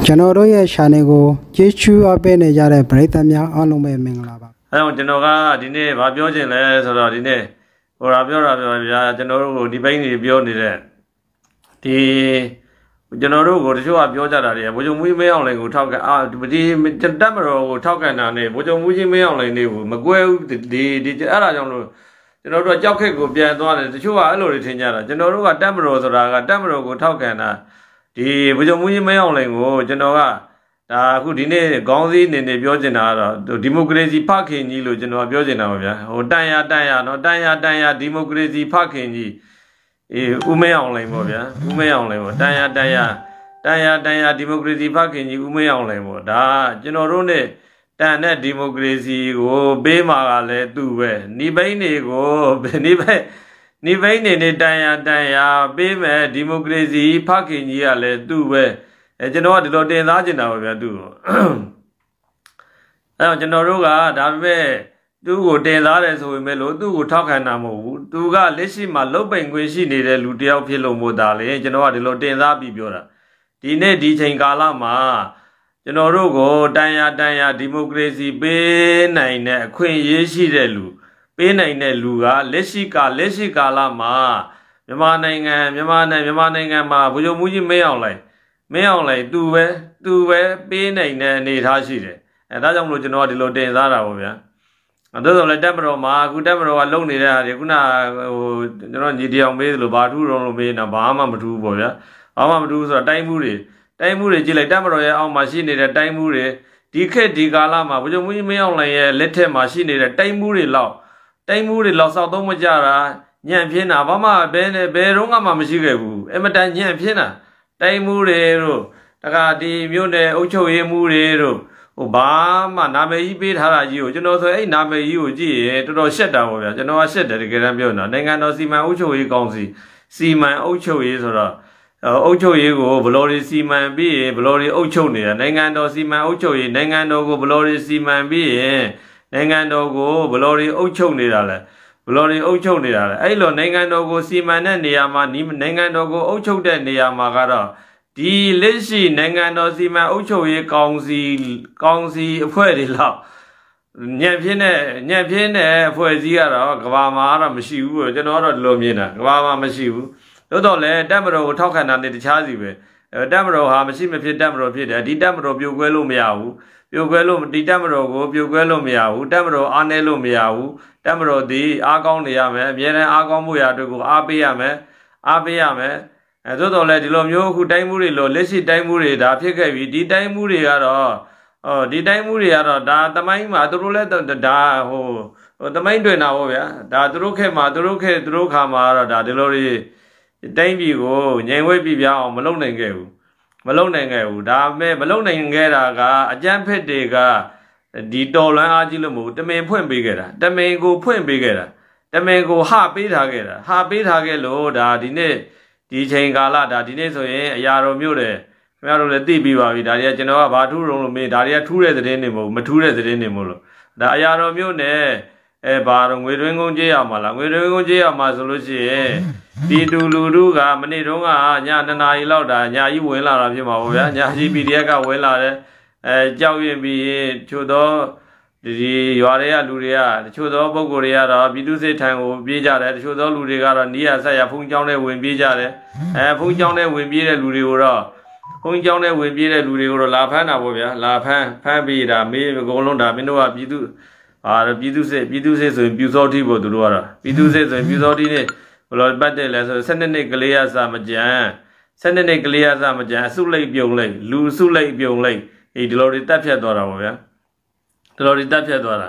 ကျွန်တော်တို့ရဲ့ channel ကိုကြည့်ရှုအပ်ပေးနေကြတဲ့ပရိသတ်များအားလုံးပဲမင်္ဂလာပါအဲတော့ကျွန်တော်ကဒီနေ့ဗာပြောချင်လဲဆိုတော့ဒီနေ့ဟိုတာပြောတာဗျာကျွန်တော်တို့ကိုဒီဘိန်းတွေပြောနေတဲ့ဒီကျွန်တော်တို့ကိုတချို့ကပြောကြတာတွေဗိုလ်ချုပ်မူကြီးမင်းအောင်လှိုင်ကိုထောက်ကန်ဒီတပ်မတော်ကိုထောက်ကန်တာနဲ့ဗိုလ်ချုပ်မူကြီးမင်းအောင်လှိုင်တွေကိုမကွဲဘူးဒီအဲ့ဒါကြောင့်လို့ကျွန်တော်တို့ကကြောက်ခက်ကိုပြန်သွားတယ်တချို့ကအဲ့လိုတွေထင်ကြတာကျွန်တော်တို့ကတပ်မတော်ဆိုတာကတပ်မတော်ကိုထောက်ကန်တာဒီဗိုလ်ချုပ်မူကြီးမင်းအောင်လှိုင်ကိုကျွန်တော်ကဒါအခုဒီနေ့ခေါင်းစည်းနေပြောချင်တာကတော့ဒီမိုကရေစီဖခင်ကြီးလို့ကျွန်တော်ပြောချင်တာပါဗျာဟိုတန်ရနော်တန်ရဒီမိုကရေစီဖခင်ကြီးဦးမင်းအောင်လှိုင်ပေါ့ဗျာဦးမင်းအောင်လှိုင်ပေါ့တန်ရဒီမိုကရေစီဖခင်ကြီးဦးမင်းအောင်လှိုင်ပေါ့ဒါကျွန်တော်တို့ ਨੇ တန်တဲ့ဒီမိုကရေစီကိုပေးမှာကလည်းသူ့ပဲနိဘိန်းတွေကိုနိဘိန်းနေတန်ရပေးမယ်ဒီမိုကရေစီဖခင်ကြီးကလည်းသူ့ပဲကျွန်တော်ကဒီလိုတင်စားချင်တာပါဗျာသူ့ကိုအဲတော့ကျွန်တော်တို့ကဒါပေမဲ့သူ့ကိုတင်စားတယ်ဆိုပေမဲ့လို့သူ့ကိုထောက်ခံတာမဟုတ်ဘူးသူကလက်ရှိမှာလုတ်ပိန်ခွင့်ရှိနေတဲ့လူတယောက်ဖြစ်လို့မို့တာလေကျွန်တော်ကဒီလိုတင်စားပြီးပြောတာဒီနေ့ဒီချိန်ကာလမှာကျွန်တော်တို့ကိုတန်ရဒီမိုကရေစီပေးနိုင်တဲ့အခွင့်အရေးရှိတဲ့လူပေးနိုင်တဲ့လူကလက်ရှိကာလမှာမြန်မာနိုင်ငံမှာဗိုလ်ချုပ်မူကြီးမင်းအောင်လှိုင်သူပဲပေးနိုင်တဲ့အနေအထားရှိတယ်အဲဒါကြောင့်မလို့ကျွန်တော်ကဒီလိုတင်စားတာပေါ့ဗျာအဲ့ဒါဆိုလည်းတပ်မတော်မှာအခုတပ်မတော်ကလုံနေတဲ့ဟာတွေခုနဟိုကျွန်တော်ညီတယောက်မေးသလိုဘာထူးတော့လို့မေးနေတာဘာမှမထူးပေါ့ဗျာဘာမှမထူးဆိုတော့တိုင်းမှုတွေကြည့်လိုက်တပ်မတော်ရဲ့အောက်မှာရှိနေတဲ့တိုင်းမှုတွေဒီခေတ်ဒီကာလမှာဗိုလ်ချုပ်မူကြီးမင်းအောင်လှိုင်ရဲ့လက်ထက်မှာရှိနေတဲ့တိုင်းမှုတွေလောက်စောက်သုံးမကြတာညံ့ပြင်းတာဘာမှဘယ်တော့မှမရှိခဲ့ဘူးအမတန်ညံ့ပြင်းတာတိုင်းမှုတွေတို့တခါဒီမြို့နယ်အုပ်ချုပ်ရေးမှုတွေတို့ဟိုဘာမှနာမည်ကြီးပေးထားတာကြီးကိုကျွန်တော်ဆိုအဲ့နာမည်ကြီးကိုကြည့်ရင်တော်တော်ရှက်တာပေါ့ဗျာကျွန်တော်ကရှက်တယ်တကယ်တမ်းပြောနေတာနိုင်ငံတော်စီမံအုပ်ချုပ်ရေးကောင်စီစီမံအုပ်ချုပ်ရေးဆိုတော့အုပ်ချုပ်ရေးကိုဘလော်ရီစီမံပြီးရင်ဘလော်ရီအုပ်ချုပ်နေတာနိုင်ငံတော်စီမံအုပ်ချုပ်ရေးနိုင်ငံတော်ကိုဘလော်ရီစီမံပြီးရင်နိုင်ငံတော်ကိုဘလော်ရီအုပ်ချုပ်နေတာလေအဲ့လိုနိုင်ငံတော်ကိုစီမံတဲ့နေရာမှာနိုင်ငံတော်ကိုအုပ်ချုပ်တဲ့နေရာမှာကတော့ဒီလက်ရှိနိုင်ငံတော်စီမံအုပ်ချုပ်ရေးကောင်စီအဖွဲ့တွေလောက်ညံ့ပြင်းတဲ့အဖွဲ့အစည်းကတော့ကဘာမှာတော့မရှိဘူးပေါ့ကျွန်တော်ကတော့ဒီလိုမြင်တာကဘာမှာမရှိဘူးသို့တော့လည်းတပ်မတော်ကိုထောက်ခံတာနဲ့တခြားစီပဲတပ်မတော်ဟာမရှိမဖြစ်တပ်မတော်ဖြစ်တယ်ဒီတပ်မတော်ပြိုကွဲလို့မရဘူးဒီတပ်မတော်ကိုပြိုကွဲလို့မရဘူးတပ်မတော်အားနည်းလို့မရဘူးတပ်မတော်ဒီအားကောင်းနေရမယ်အမြဲတမ်းအားကောင်းမှုရာတွေကိုအားပေးရမယ်သို့တော်လည်းဒီလိုမျိုးအခုတိုင်းမှုတွေလို့လက်ရှိတိုင်းမှုတွေဒါဖြစ်ခဲ့ပြီဒီတိုင်းမှုတွေကတော့ဒါသမိုင်းမှာသူတို့လည်းဒါဟိုသမိုင်းတွင်တာပေါ့ဗျာဒါသူတို့ခက်မှာသူတို့ခါမှာတော့ဒါဒီလိုတွေတိုင်းပြည်ကိုငြိမ်ဝှက်ပြပြအောင်မလုပ်နိုင်ခဲ့ဘူးဒါပေမဲ့မလုပ်နိုင်ခဲ့တာကအကြမ်းဖက်တွေကဒီတော်လွန်အားကြီးလို့မဟုတ်တမင်ဖွင့်ပေးခဲ့တာတမင်ကိုဟပေးထားခဲ့လို့ဒါဒီနေ့ဒီချိန်ကာလဒါဒီနေ့ဆိုရင်အရာတော်မျိုးတယ်ခင်ဗျားတို့လည်းသိပြီးပါပြီဒါတွေကကျွန်တော်ကဘာထူးတော့လို့မေးဒါတွေကထူးတဲ့သတင်းတွေမဟုတ်မထူးတဲ့သတင်းတွေမဟုတ်လို့ဒါအရာတော်မျိုးနဲ့ဘာတော့ငွေတွင်းကုန်းကြေးရမှာလားငွေတွင်းကုန်းကြေးရမှာဆိုလို့ရှိရင်ဒီတူလူတို့ကမနေ့တုန်းကည2 နာရီလောက်ဒါညာကြီးဝင်လာတာဖြစ်မှာပေါ့ဗျာညာကြီး PDF ကဝင်လာတယ်ကြောက်ရင်ပြီးချို့တော့ဒီရွာတွေကလူတွေကတချို့သောပုဂ္ဂိုလ်တွေကတော့ပြည်သူစစ်ထံကိုပြေးကြတယ်တချို့သောလူတွေကတော့နီးရဆက်ရဖုန်းကျောင်းထဲဝင်ပြေးကြတယ်ဖုန်းကျောင်းထဲဝင်ပြေးတဲ့လူတွေကိုတော့လာဖမ်းတာပေါ့ဗျာလာဖမ်းပြီးဒါမေးအကုန်လုံးဒါမင်းတို့ကပြည်သူစစ်ဆိုရင်ပြူစောတိပေါ့သူတို့ကတော့ပြည်သူစစ်ဆိုရင်ပြူစောတိနဲ့ဘယ်လိုပတ်တယ်လဲဆို12နှစ်ကလေးရစာမကြမ်းအစုလိုက်ပြုံလိုက်လူစုလိုက်ပြုံလိုက်ဒီလိုတွေတက်ဖြတ်သွားတာပေါ့ဗျာဒီလိုတွေတက်ဖြတ်သွားတာ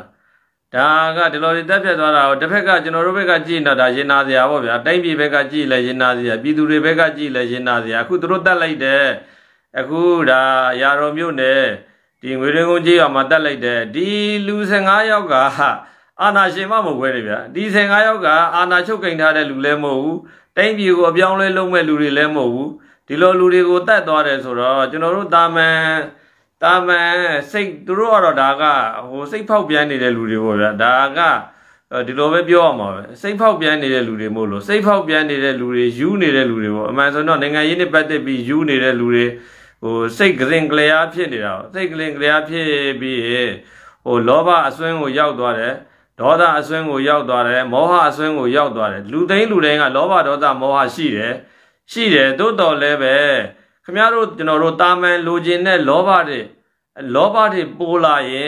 ကိုတစ်ဖက်ကကျွန်တော်တို့ဘက်ကကြည့်နေတာရင်နာစရာပေါ့ဗျာတိုင်းပြည်ဘက်ကကြည့်လဲရင်နာစရာပြည်သူတွေဘက်ကကြည့်လဲရင်နာစရာအခုသူတို့တက်လိုက်တယ်အခုဒါရာတော်မြို့နယ်ဒီငွေရင်းကုန်းကြီးအောင်မှာတက်လိုက်တယ်ဒီလူ15ယောက်ကအာဏာရှင်မဟုတ်ခွဲတယ်ဗျာဒီ15ယောက်ကအာဏာချုပ်ကင်ထားတဲ့လူလည်းမဟုတ်ဘူးတိုင်းပြည်ကိုအပြောင်းလဲလုပ်မဲ့လူတွေလည်းမဟုတ်ဘူးဒီလိုလူတွေကိုတတ်သွားတယ်ဆိုတော့ကျွန်တော်တို့တာမန်စိတ်သူတို့ကတော့ဒါကဟိုစိတ်ဖောက်ပြန်နေတဲ့လူတွေပေါ့ဗျာဒါကဒီလိုပဲပြောရမှာပဲစိတ်ဖောက်ပြန်နေတဲ့လူတွေမို့လို့စိတ်ဖောက်ပြန်နေတဲ့လူတွေယူနေတဲ့လူတွေပေါ့အမှန်ဆိုတော့နိုင်ငံရေးနဲ့ပတ်သက်ပြီးယူနေတဲ့လူတွေစိတ်ကရင်ကလေးအားဖြစ်နေတာစိတ်ကရင်ကလေးအားဖြစ်ပြီးလောဘအစွန်းကိုရောက်သွားတယ်ဒေါသအစွန်းကိုရောက်သွားတယ်မောဟအစွန်းကိုရောက်သွားတယ်လူတိုင်းကလောဘဒေါသမောဟရှိတယ်သို့တော်လည်းပဲခင်ဗျားတို့ကျွန်တော်တို့တာမန်လိုချင်တဲ့လောဘတွေပိုလာရင်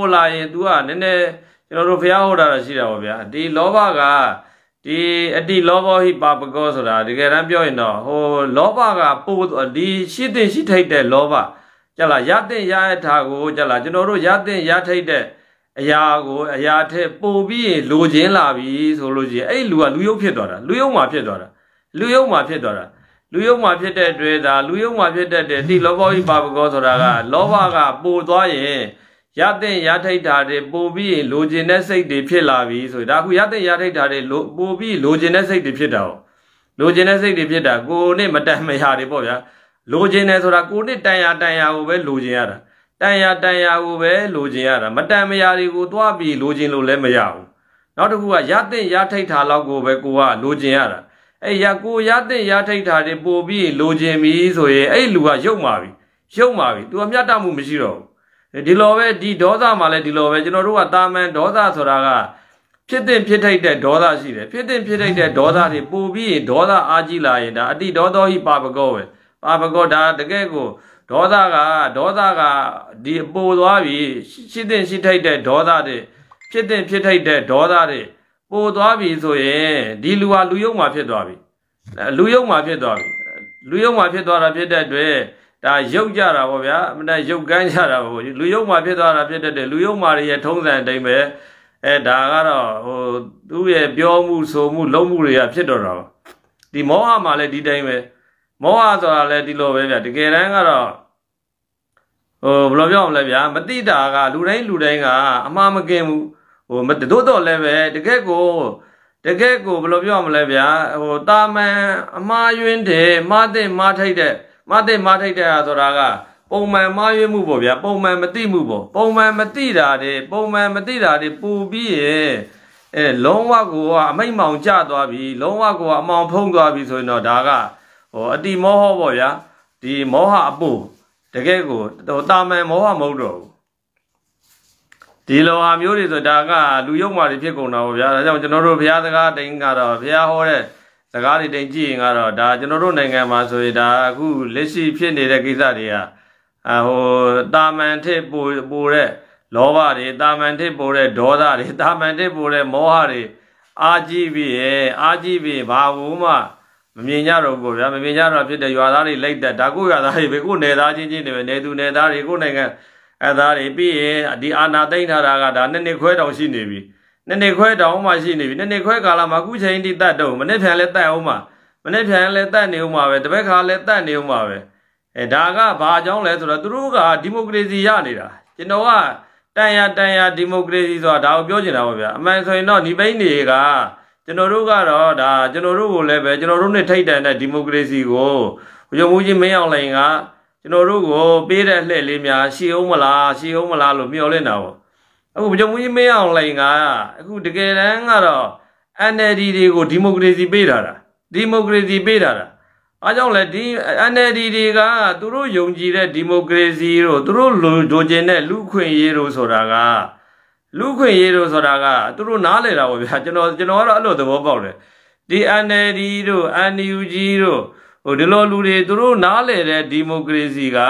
तू ကနည်းနည်းကျွန်တော်တို့ဖျားဟောတာရှိတာပေါ့ဗျာဒီလောဘကဒီအတိလောဘဟိပါပကောဆိုတာတကယ်တမ်းပြောရင်တော့လောဘကပိုဒီရှိတဲ့ရှိထိုက်တဲ့လောဘကြလားရတဲ့ရတဲ့ထားကိုကြလားကျွန်တော်တို့ရတဲ့ရထိုက်တဲ့အရာထက်ပိုပြီးလိုချင်လာပြီဆိုလို့ရှိရင်အဲ့လူကလူယုတ်ဖြစ်သွားတာလူယုတ်မှာဖြစ်သွားတာလူယုတ်မှာဖြစ်တဲ့အတွက်ဒါလူယုတ်မှာဖြစ်တဲ့တိလောဘဟိပါပကောဆိုတာကလောဘကပိုသွားရင်ရတဲ့ရထိုက်တာတွေပိုပြီးလိုချင်တဲ့စိတ်တွေဖြစ်လာပြီဆိုဒါအခုရတဲ့ရထိုက်တာတွေပိုပြီးလိုချင်တဲ့စိတ်တွေဖြစ်တာလိုချင်တဲ့စိတ်တွေဖြစ်တာကိုယ်နဲ့မတန်မရာတွေပေါ့ဗျာလိုချင်တယ်ဆိုတာကိုယ်နဲ့တန်ရာကိုပဲလိုချင်ရတာတန်ရာကိုပဲလိုချင်ရတာမတန်မရာတွေကိုသွားပြီးလိုချင်လို့လည်းမရဘူးနောက်တစ်ခုကရတဲ့ရထိုက်တာလောက်ကိုပဲကိုကလိုချင်ရတာအဲ့ကိုရတဲ့ရထိုက်တာတွေပိုပြီးလိုချင်ပြီဆိုရင်အဲ့လူကရုပ်မာပြီ तू အမြတ်တမှုမရှိတော့ဘူးဒီလိုပဲဒီဒေါသမှာလည်းဒီလိုပဲကျွန်တော်တို့ကတာမန်ဒေါသဆိုတာကဖြစ်ထိုက်တဲ့ဒေါသရှိတယ်ဖြစ်ထိုက်တဲ့ဒေါသတွေပိုပြီးဒေါသအားကြီးလာရင်ဒါအတိဒေါသောဟိပါပကောပဲပါပကောဒါတကယ်ကိုဒေါသကဒီပိုသွားပြီရှိထိုက်တဲ့ဒေါသတွေဖြစ်ထိုက်တဲ့ဒေါသတွေပိုသွားပြီဆိုရင်ဒီလူဟာလူယုံမှာဖြစ်သွားပြီလူယုံမှာဖြစ်သွားတာဖြစ်တဲ့အတွက်ဒါရုပ်ကြတာပေါ့ဗျာအမှန်တရုပ်ကန်းကြတာပေါ့လူယုံမှာဖြစ်သွားတာဖြစ်တဲ့လူယုံမာရဲ့ထုံးစံအတိုင်းပဲဒါကတော့သူ့ရဲ့ပြောမှုဆိုမှုလုံးမှုတွေကဖြစ်တော့တာဒီမောဟမှာလည်းဒီတိုင်းပဲမောဟဆိုတာလည်းဒီလိုပဲဗျာတကယ်တမ်းကတော့ဘယ်လိုပြောမလဲဗျာမတိတာကလူတိုင်းကအမှားမကင်းဘူးတို့တော့လည်းပဲတကယ်ကိုဘယ်လိုပြောမလဲဗျာတာမန်အမှားယွင်းတယ်မှားထိုက်တဲ့ဆိုတာကပုံမှန်မှားယွင်းမှုပေါ့ဗျာပုံမှန်မသိမှုပေါ့ပုံမှန်မသိတာတွေပူပြီးရဲ့လုံးဝကိုအမိတ်မောင်ကျသွားပြီလုံးဝကိုအမောင်ဖုံးသွားပြီဆိုရင်တော့ဒါကအတိမောဟပေါ့ဗျာဒီမောဟအပို့တကယ်ကိုတာမန်မောဟမဟုတ်တော့ဘူးဒီလိုဟာမျိုးတွေဆိုဒါကလူယုံမာတွေဖြစ်ကုန်တာပေါ့ဗျာဒါကြောင့်ကျွန်တော်တို့ဘုရားစကားတိန်ကတော့ဘုရားဟောတဲ့စကားတွေတိန်ကြည့်ရင်ကတော့ဒါကျွန်တော်တို့နိုင်ငံမှာဆိုရင်ဒါအခုလက်ရှိဖြစ်နေတဲ့ကိစ္စတွေကတာမန်ထစ်ပိုတဲ့လောဘတွေတာမန်ထစ်ပိုတဲ့ဒေါသတွေတာမန်ထစ်ပိုတဲ့မောဟတွေအားကြီးပြီးဘာဘူးမှမမြင်ကြတော့ဘူးဗျာမမြင်ကြတော့ဖြစ်တဲ့ရွာသားတွေလိုက်တက်ဒါကိုရွာသားတွေပဲကိုနယ်သားချင်းတွေပဲနယ်သူနယ်သားတွေကိုနိုင်ငံအဲ့သားတွေပြီးရင်ဒီအာနာသိမ့်ထားတာကဒါနှစ်ခွဲတောင်ရှိနေပြီနှစ်ခွဲတောင်မှရှိနေပြီနှစ်ခွဲကာလမှာအခုချိန်ထိတတ်တော့မနေ့ပြန်လဲတတ်အောင်မှာမနေ့ပြန်လဲတတ်နေအောင်မှာပဲတပတ်ခါလဲတတ်နေအောင်မှာပဲဒါကဘာကြောင့်လဲဆိုတော့သူတို့ကဒီမိုကရေစီရနေတာကျွန်တော်ကတန်ရဒီမိုကရေစီဆိုတာဒါကိုပြောချင်တာပါဗျာအမှန်ဆိုရင်တော့ဒီဘိန်းတွေကကျွန်တော်တို့ကတော့ဒါကျွန်တော်တို့ကိုလည်းပဲကျွန်တော်တို့နဲ့ထိတ်တန်တဲ့ဒီမိုကရေစီကိုရုံမှုကြီးမင်းအောင်လှိုင်ကကျွန်တော်တို့ကိုပေးတဲ့လှည့်လေးများရှိအောင်မလားလို့မျှော်လင့်တာပေါ့အခုရုံမှုကြီးမင်းအောင်လှိုင်ကအခုတကယ်တမ်းကတော့ NLD တွေကိုဒီမိုကရေစီပေးတာအားကြောင့်လဲဒီ NLD တွေကသူတို့ယုံကြည်တဲ့ဒီမိုကရေစီတို့သူတို့လိုချင်တဲ့လူခွင့်ရေးတို့ဆိုတာကသူတို့နားလေတာပေါ့ဗျာကျွန်တော်ကတော့အဲ့လိုသဘောပေါက်တယ်ဒီ NLD တို့ NUG တို့ဒီလိုလူတွေသူတို့နားလေတဲ့ဒီမိုကရေစီက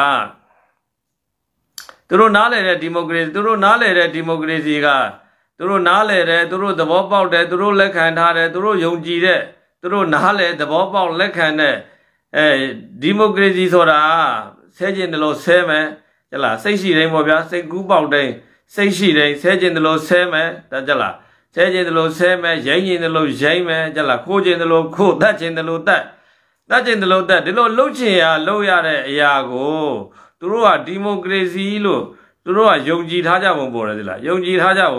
သူတို့နားလေတဲ့ဒီမိုကရေစီသူတို့နားလေတဲ့သဘောပေါက်တယ်သူတို့သဘောပေါက်တယ်သူတို့လက်ခံထားတယ်သူတို့ယုံကြည်တဲ့သူတို့နားလေသဘောပေါက်လက်ခံတဲ့ဒီမိုကရေစီဆိုတာဆဲကျင်တယ်လို့ဆဲမယ်ကြလားစိတ်ရှိတိုင်းပေါ့ဗျာစိတ်ကူးပေါက်တိုင်းစိတ်ရှိတိုင်းဆဲကျင်တယ်လို့ဆဲမယ်ဒါကြလားဆဲကျင်တယ်လို့ဆဲမယ်ရိုင်းကျင်တယ်လို့ရိုင်းမယ်ကြလားခိုးကျင်တယ်လို့ခိုးတတ်ကျင်တယ်လို့တတ်ကျင်တယ်လို့တတ်ဒီလိုလှုပ်ချင်ရလှုပ်ရတဲ့အရာကိုသူတို့ကဒီမိုကရေစီလို့သူတို့ကယုံကြည်ထားကြပုံပေါ်တယ်ဒီလားယုံကြည်ထားတာ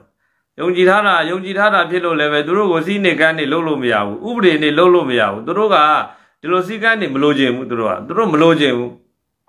ဖြစ်လို့လည်းပဲသူတို့ကိုစီးနေကန်းနေလှုပ်လို့မရဘူးဥပဒေနေလှုပ်လို့မရဘူးသူတို့ကဒီလိုစီကန်းနေမလို့ခြင်းဘူးသူတို့မလို့ခြင်းဘူး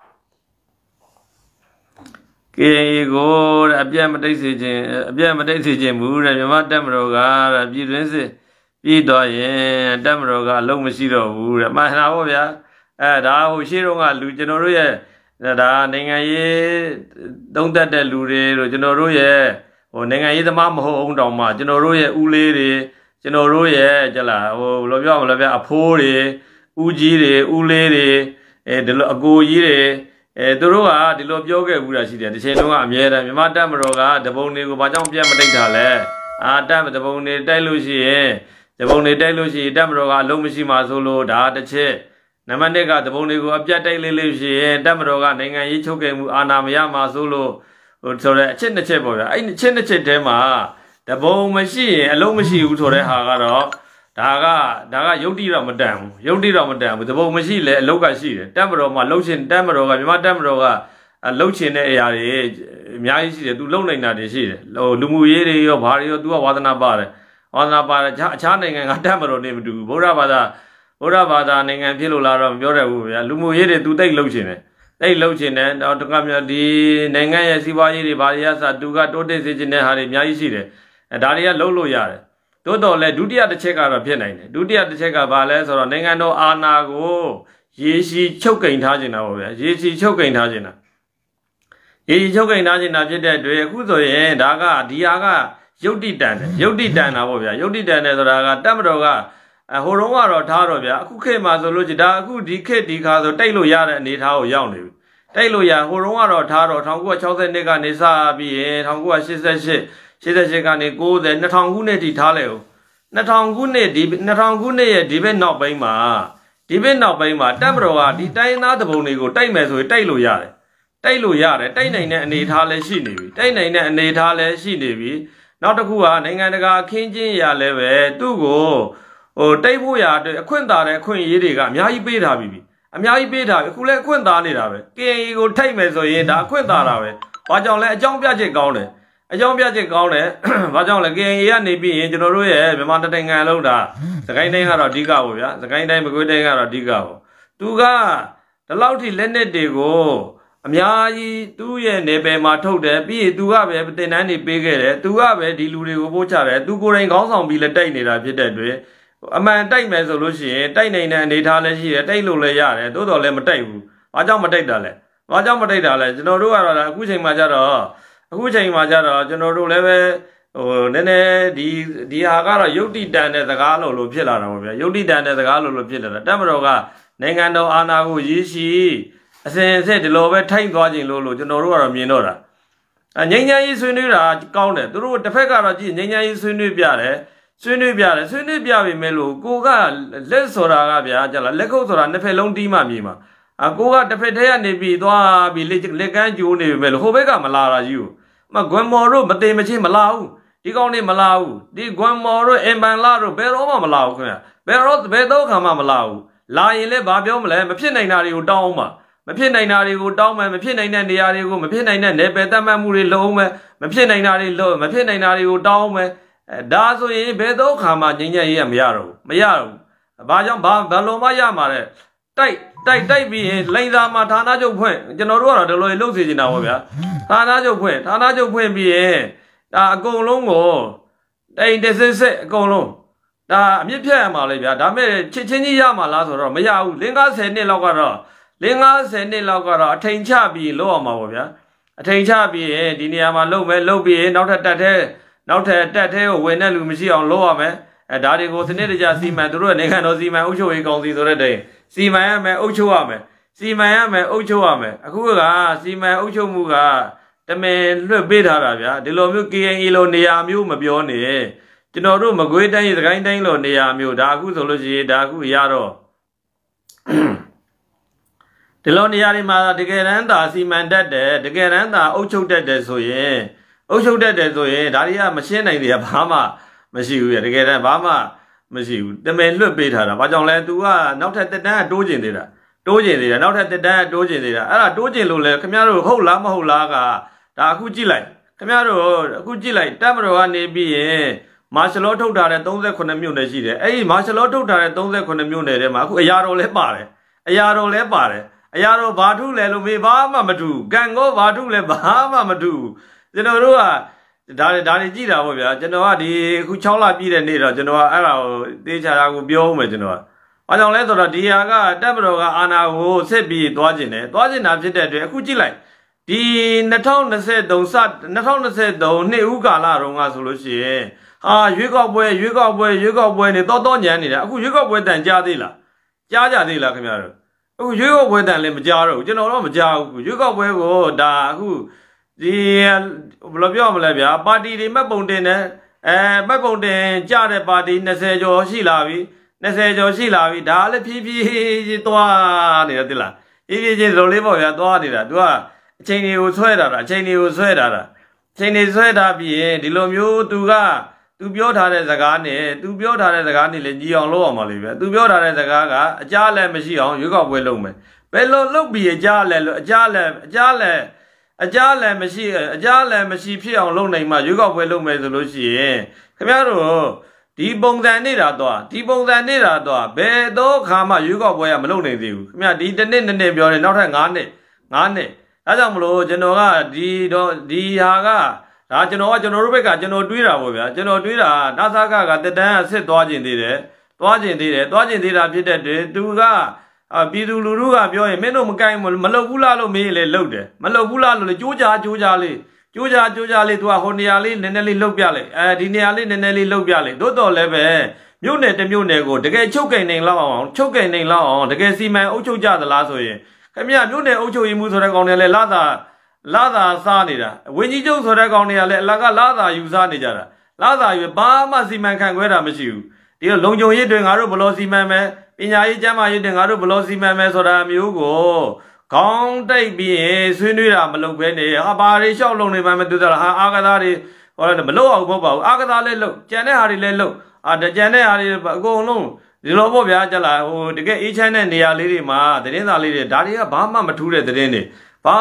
ကေကိုအပြတ်မတိတ်စေခြင်းဘူးတဲ့မြမတက်မတော်ကပြည်တွင်းစစ်ပြည်တော်ရင်တက်မတော်ကအလုံးမရှိတော့ဘူးတဲ့မှန်တာပေါ့ဗျာဒါဟိုရှေ့တော့ကလူကျွန်တော်တို့ရဲ့ဒါနိုင်ငံရေးသုံးသက်တဲ့လူတွေလို့ကျွန်တော်တို့ရဲ့ဟိုနိုင်ငံရေးသမားမဟုတ်အောင်တောင်မှကျွန်တော်တို့ရဲ့ဦးလေးတွေကျွန်တော်တို့ရဲ့ကြလားဟိုဘယ်လိုပြောမလဲဗျအဖိုးတွေဦးကြီးတွေဦးလေးတွေဒီလိုအကိုကြီးတွေသူတို့ကဒီလိုပြောခဲ့ဘူးတာရှိတယ်တစ်ချိန်လုံးကအမြဲတမ်းမြန်မာတပ်မတော်ကတပုံတွေကိုဘာကြောင့်ပြတ်မတိတ်တာလဲတပ်တပုံတွေတိုက်လို့ရှိရင်တပုံတွေတိုက်လို့ရှိရင်တပ်မတော်ကအလုံးမရှိမှဆိုလို့ဒါတစ်ချက်နံပါတ်1ကတပုံတွေကိုအပြတ်တိုက်လေးရှိရင်တပ်မတော်ကနိုင်ငံရေးချုပ်ခဲ့မှုအာဏာမရမှဆိုလို့ဟိုဆိုတဲ့အချက်2ချက်ပေါ့ဗျာအဲ့အချက်2ချက်တည်းမှာတပုံမရှိရင်အလုံးမရှိဘူးဆိုတဲ့ဟာကတော့ဒါကယုတ်တိတော့မတန်ဘူးယုတ်တိတော့မတန်ဘူးတပုံမရှိလဲအလုတ်ကရှိတယ်တပ်မတော်မှာလှုပ်ရှင်တပ်မတော်ကမြန်မာတပ်မတော်ကလှုပ်ရှင်တဲ့အရာတွေအများကြီးရှိတယ်သူလှုပ်နိုင်တာတွေရှိတယ်ဟိုလူမှုရေးတွေရောဘာတွေရောသူကဝါသနာပါတယ်အခြားနိုင်ငံကတပ်မတော်နေမတူဘူးဗုဒ္ဓဘာသာနိုင်ငံဖြစ်လို့လားတော့မပြောတတ်ဘူးဗျာလူမှုရေးတွေသူတိတ်လှုပ်ရှင်တယ်တိတ်လှုပ်ရှင်တယ်တော့တကမြဒီနိုင်ငံရဲ့စီးပွားရေးတွေဘာတွေအစသူကတိုးတက်စေခြင်းတဲ့ဟာတွေအများကြီးရှိတယ်ဒါတွေကလှုပ်လို့ရတယ်တိုးတော်လဲဒုတိယတစ်ချက်ကတော့ဖြစ်နိုင်တယ်ဒုတိယတစ်ချက်ကဘာလဲဆိုတော့နိုင်ငံတော်အာဏာကိုရေရှည်ချုပ်ကင်ထားခြင်းတာပေါ့ဗျာရေရှည်ချုပ်ကင်ထားခြင်းတာဖြစ်တဲ့အတွက်အခုဆိုရင်ဒါကဒီဟာကယုတ်တိတန်တာပေါ့ဗျာယုတ်တိတန်တယ်ဆိုတာကတပ်မတော်ကဟိုတုန်းကတော့ထားတော့ဗျာအခုခေတ်မှာဆိုလို့ရှိဒါအခုဒီခေတ်ဒီခါဆိုတိုက်လို့ရတဲ့အနေထားကိုရောက်နေပြီတိုက်လို့ရဟိုတုန်းကတော့ထားတော့1962ကနေစပြီးရင်1988ကနေ90 2000ခုနှစ်ထိထားလဲဦး2000ခုနှစ်ရဲ့ဒီဘက်နောက်ပိုင်းမှာတပ်မတော်ကဒီတိုင်းသားတပုံတွေကိုတိုက်မယ်ဆိုရင်တိုက်လို့ရတယ်တိုက်နိုင်တဲ့အနေထားလည်းရှိနေပြီနောက်တစ်ခုကနိုင်ငံတကာအခင်းကျင်းရလဲပဲသူ့ကိုဟိုတိတ်ဖို့ရအတွက်အခွင့်သာတဲ့အခွင့်အရေးတွေကအများကြီးပေးထားပြီအခုလည်းအခွင့်သာနေတာပဲ KNA ကိုထိတ်မယ်ဆိုရင်ဒါအခွင့်သာတာပဲဘာကြောင့်လဲအကြောင်းပြချက်ကောင်းတယ်ဘာကြောင့်လဲ KNA ကနေပြီးရင်ကျွန်တော်တို့ရဲ့မြန်မာနိုင်ငံလုံးဒါစကိုင်းတိုင်းကတော့အဓိကပေါ့ဗျာစကိုင်းတိုင်းမကွေးတိုင်းကတော့အဓိကပေါ့သူကဒီလောက်ထိလက်နက်တွေကိုအများကြီးသူ့ရဲ့နေပယ်မှာထုတ်တယ်ပြီးရင်သူကပဲတင်တန်းနေပေးခဲ့တယ်သူကပဲဒီလူတွေကိုပို့ချတယ်သူကိုယ်တိုင်ခေါင်းဆောင်ပြီးလက်တိုက်နေတာဖြစ်တဲ့အတွက်အမှန်တိုက်မယ်ဆိုလို့ရှိရင်တိုက်နိုင်တဲ့အနေထားလည်းရှိတယ်တိုက်လို့လည်းရတယ်သို့တော်လည်းမတိုက်ဘူးဘာကြောင့်မတိုက်တာလဲကျွန်တော်တို့ကတော့အခုချိန်မှာကြတော့ကျွန်တော်တို့လည်းပဲဟိုနည်းနည်းဒီဟာကတော့ယုတ်တိတန်တဲ့စကားလို့ဖြစ်လာတာပေါ့ဗျာယုတ်တိတန်တဲ့စကားလို့ဖြစ်လာတာတပ်မတော်ကနိုင်ငံတော်အာဏာကိုရည်ရှိအစဉ်အဆက်ဒီလိုပဲထိုက်သွားခြင်းလို့ကျွန်တော်တို့ကတော့မြင်တော့တာငြိမ်းချမ်းရေးဆွေးနွေးတာကောင်းတယ်သူတို့တစ်ဖက်ကတော့ကြည့်ငြိမ်းချမ်းရေးဆွေးနွေးပြပြီမဲ့လို့ကိုကလက်ဆိုတာကဗျာကြလားလက်ခုပ်ဆိုတာနှစ်ဖက်လုံးတီးမှမြည်မှာကိုကတစ်ဖက်တည်းကနေပြီးသွားပြီးလက်ကမ်းကျိုးနေပြီမဲ့လို့ဟိုဘက်ကမလာတာကြီးကိုဂွမ်မော်တို့မသေးမချင်းမလာဘူးဒီကောင်းနေမလာဘူးဒီဂွမ်မော်တို့အင်ပန်လာတို့ဘယ်တော့မှမလာဘူးခင်ဗျဘယ်တော့ခါမှမလာဘူးလာရင်လည်းဘာပြောမလဲမဖြစ်နိုင်တာတွေကိုတောင်းအောင်ပါမဖြစ်နိုင်တာတွေကိုတောင်းမယ်မဖြစ်နိုင်တဲ့နေရာတွေကိုမဖြစ်နိုင်တဲ့နယ်ပယ်တတ်မှတ်မှုတွေလုံးမယ်မဖြစ်နိုင်တာတွေကိုတောင်းမယ်ဒါဆိုရင်ဘယ်တော့ခါမှငြိမ်းချမ်းရေးမရတော့ဘူးဘာကြောင့်ဘာလို့မှရမှာလဲတိုက်ပြီးရင်လိန်သာမှာဌာနချုပ်ဖွင့်ကျွန်တော်တို့ကတော့ဒီလိုလုပ်စီနေတာပေါ့ဗျာဌာနချုပ်ဖွင့်ပြီးရင်ဒါအကုန်လုံးကိုတိန်တစ်စစ်အကုန်လုံးဒါအမြင့်ဖြတ်ရမှာလေဗျာဒါမဲ့ချစ်ချင်းကြီးရမှာလားဆိုတော့မရဘူး50နှစ်လောက်ကတော့အထိန်ချပြီးလုပ်အောင်ပါပေါ့ဗျာအထိန်ချပြီးရင်ဒီနေရာမှာလုပ်ပြီးရင်နောက်ထပ်တက်သေးကိုဝင်တဲ့လူမရှိအောင်လုပ်ရမယ်ဒါတွေကိုစနစ်တကျစီမံသူတို့နိုင်ငံတော်စီမံအုပ်ချုပ်ရေးကောင်စီဆိုတဲ့တိုင်စီမံရမယ်အုပ်ချုပ်ရမယ်အခုကစီမံအုပ်ချုပ်မှုကတမင်လွှတ်ပေးထားတာဗျာဒီလိုမျိုး KNA လိုနေရာမျိုးမပြောနဲ့ကျွန်တော်တို့မကွေးတိုင်းစကိုင်းတိုင်းလိုနေရာမျိုးဒါအခုဆိုလို့ရှိရင်ဒါအခုရတော့ဒီလိုနေရာတွေမှာတကယ်တမ်းသာစီမံတတ်တယ်တကယ်တမ်းသာအုပ်ချုပ်တတ်တယ်ဆိုရင်ဒါတွေကမရှင်းနိုင်သေးဘာမှမရှိဘူးရတကယ်တမ်းဘာမှမရှိဘူးတမင်လွတ်ပေးထားတာဘာကြောင့်လဲ तू ကနောက်ထပ်တက်တန်းတိုးကျင်သေးတာနောက်ထပ်တက်တန်းတိုးကျင်သေးတာအဲ့ဒါတိုးကျင်လို့လဲခင်ဗျားတို့ဟုတ်လားမဟုတ်လားကဒါအခုကြည့်လိုက်ခင်ဗျားတို့အခုကြည့်လိုက်တပ်မတော်ကနေပြီးရင်မာရှလောထုတ်ထားတဲ့38မြို့နယ်ရှိတယ်အဲ့ဒီမာရှလောထုတ်ထားတဲ့38မြို့နယ်ထဲမှာအခုအရာတော်လဲပါတယ်အရာတော်ဘာထုလဲလို့မေးဘာမှမထုကံကောဘာထုလဲဘာမှမထုကျွန်တော်တို့ကဒါတွေကြည့်တာပေါ့ဗျာကျွန်တော်ကဒီအခု6လပြည့်တဲ့နေ့တော့ကျွန်တော်ကအဲ့ဒါကိုတေးချာကိုပြောဦးမယ်ကျွန်တော်ကဘာကြောင့်လဲဆိုတော့ဒီဟာကတပ်မတော်ကအာဏာကိုဆက်ပြီးသွားခြင်းတယ်သွားခြင်းတာဖြစ်တဲ့အတွက်အခုကြည့်လိုက်ဒီ2023နှစ်ဦးကာလတုန်းကဆိုလို့ရှိရင်ရွေးကောက်ပွဲနေတော့ညံနေတာအခုရွေးကောက်ပွဲတန်ကြားသေးလားကြားကြသေးလားခင်ဗျားတို့အခုရွေးကောက်ပွဲတန်လည်းမကြားတော့ဘူးကျွန်တော်တော့မကြားဘူးရွေးကောက်ပွဲကိုဒါအခုဒီဘယ်လိုပြောမလဲဗျာပါတီတွေမှတ်ပုံတင်တယ်မှတ်ပုံတင်ကြတဲ့ပါတီ20ကျော်ရှိလာပြီ20ကျော်ရှိလာပြီဒါလည်းဖြည်းဖြည်းသွားနေတယ်သိလားဖြည်းဖြည်းချင်းလိုလေးပေါ့ဗျာသွားနေတာ तू ကအချိန်တွေကိုဆွဲတာအချိန်တွေကိုဆွဲတာအချိန်တွေဆွဲတာပြီးရင်ဒီလိုမျိုး तू ပြောထားတဲ့စကားနဲ့ तू ပြောထားတဲ့စကားနဲ့လည်းညီအောင်လုပ်အောင်ပါလေဗျာ तू ပြောထားတဲ့စကားကအကြားလည်းမရှိအောင်ရွေးကောက်ပွဲလုပ်မယ်ဘယ်လိုလုပ်ပြီးအကြားလည်းမရှိဖြစ်အောင်လုပ်နိုင်မှရွေးကောက်ပွဲလုပ်မယ်ဆိုလို့ရှိရင်ခင်ဗျားတို့ဒီပုံစံနေတာတော့ဘယ်တော့ခါမှရွေးကောက်ပွဲကမလုပ်နိုင်သေးဘူးခင်ဗျာဒီတစ်နှစ်ပြောနေနောက်ထပ်9နှစ်ဒါကြောင့်မလို့ကျွန်တော်ကဒီဟာကဒါကျွန်တော်တို့ဘက်ကကျွန်တော်တွေးတာပေါ့ဗျာကျွန်တော်တွေးတာနာသကတက်တန်းအစစ်သွားခြင်းသေးတယ်ဖြစ်တဲ့တွင်သူကပြည်သူလူထုကပြောရင်မင်းတို့မကိုင်းမလုပ်ဘူးလားလို့မေးလေလှုပ်တယ်မလုပ်ဘူးလားလို့လေကြိုးကြားလေးသူကဟိုနေရာလေးနည်းနည်းလေးလှုပ်ပြလိုက်ဒီနေရာလေးနည်းနည်းလေးလှုပ်ပြလိုက်တိုးတော်လည်းပဲမြို့နယ်တစ်မြို့နယ်ကိုတကယ်ချုပ်ကင်နေလောက်အောင်တကယ်စီမံအုပ်ချုပ်ကြသလားဆိုရင်ခင်ဗျမြို့နယ်အုပ်ချုပ်ရေးမှုဆိုတဲ့ကောင်တွေလည်းလာသာစားနေတာဝင်းကြီးကျုပ်ဆိုတဲ့ကောင်တွေကလည်းအလကလာသာယူစားနေကြတာလာသာယူဘာမှစီမံခန့်ခွဲတာမရှိဘူးဒီလိုလုံခြုံရေးတွေငါတို့ဘလို့စီမံမယ်ပညာရေးကျန်းမာရေးတွေငါတို့ဘလို့စီမံမယ်ဆိုတာမျိုးကိုခေါင်းတိတ်ပြီးရင်ဆွေးနွေးတာမလုပ်ဘဲနဲ့ဘာတွေလျှောက်လုံနေမှမသိတာအာကသားတွေဟောတယ်မလုပ်အောင်မဟုတ်ပါဘူးအာကသားလည်းလုပ်ကြံတဲ့ဟာတွေလည်းလုပ်ကြံတဲ့ဟာတွေအကုန်လုံးဒီလိုပေါ့ဗျာကြလားဟိုတကယ်အေးချမ်းတဲ့နေရာလေးတွေမှာသတင်းစာလေးတွေဒါတွေကဘာမှမထူးတဲ့သတင်းတွေ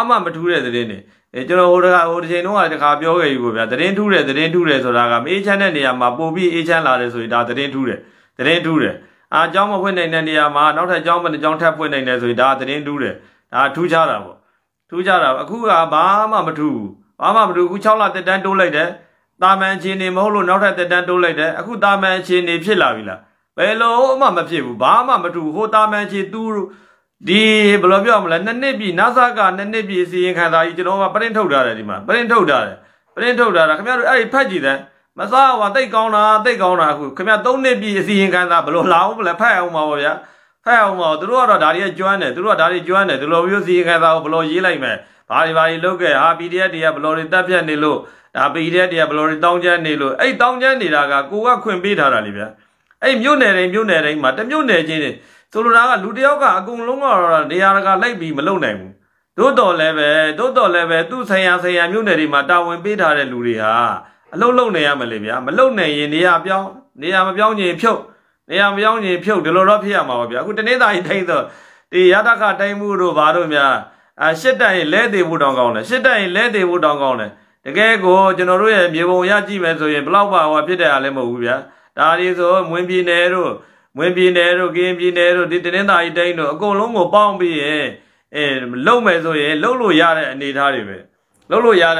ကျွန်တော်ဟိုတစ်ချိန်တုန်းကတခါပြောခဲ့ပြီပေါ့ဗျာသတင်းထူးတယ်ဆိုတာကအေးချမ်းတဲ့နေရာမှာပို့ပြီးအေးချမ်းလာတယ်ဆိုရင်ဒါသတင်းထူးတယ်အကြောင်းမဖွင့်နိုင်တဲ့နေရာမှာနောက်ထပ်အကြောင်းထပ်ဖွင့်နိုင်တယ်ဆိုရင်ဒါသတင်းထူးတယ်ဒါထူးခြားတာပေါ့အခုကဘာမှမထူးအခု6လတက်တန်းတိုးလိုက်တယ်တာမန်အခြေအနေမဟုတ်လို့နောက်ထပ်တက်တန်းတိုးလိုက်တယ်အခုတာမန်အခြေအနေဖြစ်လာပြီလားဘယ်လိုမှမဖြစ်ဘူးဘာမှမထူးဟိုတာမန်အခြေသူဒီဘယ်လိုပြောမလဲ2နှစ်ပြည်နာဆာက2နှစ်ပြည်စီရင်ခံစာကြီးကျွန်တော်ကပရင်ထုတ်ထားတယ်ဒီမှာပရင်ထုတ်ထားတာခင်ဗျားတို့အဲ့ဒီဖတ်ကြည့်တယ်မစားဟောတိတ်ကောင်းတာအခုခင်ဗျား3နှစ်ပြည်စီရင်ခံစာဘယ်လိုလာအောင်မလဲဖတ်အောင်ပါဗောဗျာသူတို့ကတော့ဒါတွေကျွမ်းတယ်ဒီလိုမျိုးစီရင်ခံစာကိုဘယ်လိုရေးလိုက်မယ်ဘာတွေလုပ်ခဲ့PDF တွေကဘယ်လိုတွေတက်ပြတ်နေလို့ဒါ PDF တွေကဘယ်လိုတွေတောင်းကျမ်းနေလို့အဲ့တောင်းကျမ်းနေတာကကိုကခွင့်ပေးထားတာလေဗျာအဲ့မြို့နယ်တိုင်းမှာတမြို့နယ်ချင်းဆိုလိုတာကလူတယောက်ကအကုန်လုံးကတော့နေရာကလိုက်ပြီးမလုံနိုင်ဘူးသို့တော်လည်းပဲသူ့ဆိုင်ရာမြို့နယ်တွေမှာတာဝန်ပေးထားတဲ့လူတွေဟာအလုံးလုံးနေရမယ်လေဗျာမလုံနိုင်ရင်နေရာမပြောင်းရင်ဖြုတ်ဒီလိုတော့ဖြစ်ရမှာပါဗျာအခုတနေ့သားကြီးတိုင်းဆိုဒီရတခတိုင်းမှုတို့ဘာတို့များရှစ်တက်ရင်လဲသေးဖို့တောင်းကောင်းတယ်တကယ်ကိုကျွန်တော်တို့ရဲ့မြေပုံရကြည့်မယ်ဆိုရင်ဘလောက်ပါဟောဖြစ်တဲ့အားလည်းမဟုတ်ဘူးဗျာဒါဒီဆိုမွင်ပြည်နယ်တို့ကရင်ပြည်နယ်တို့ဒီတနေ့သားကြီးတိုင်းတို့အကုန်လုံးကိုပေါင်းပြီးရင်လုံမယ်ဆိုရင်လုံလို့ရတဲ့အနေအထားတွေပဲဒါ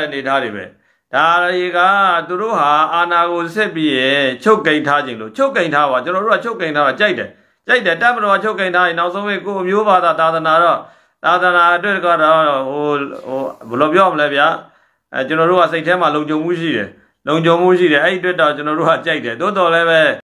တွေကသူတို့ဟာအာဏာကိုဆက်ပြီးချုပ်ကိန်းထားခြင်းလို့ချုပ်ကိန်းထားပါကျွန်တော်တို့ကချုပ်ကိန်းထားတာကြိုက်တယ်တပ်မတော်ကချုပ်ကိန်းထားရင်နောက်ဆုံးကိုအမျိုးဘာသာသာသနာအတွက်ကတော့ဟိုဘယ်လိုပြောမလဲဗျာကျွန်တော်တို့ကစိတ်ထဲမှာလုံခြုံမှုရှိတယ်အဲ့အတွက်တော့ကျွန်တော်တို့ကကြိုက်တယ်တိုးတော်လည်းပဲ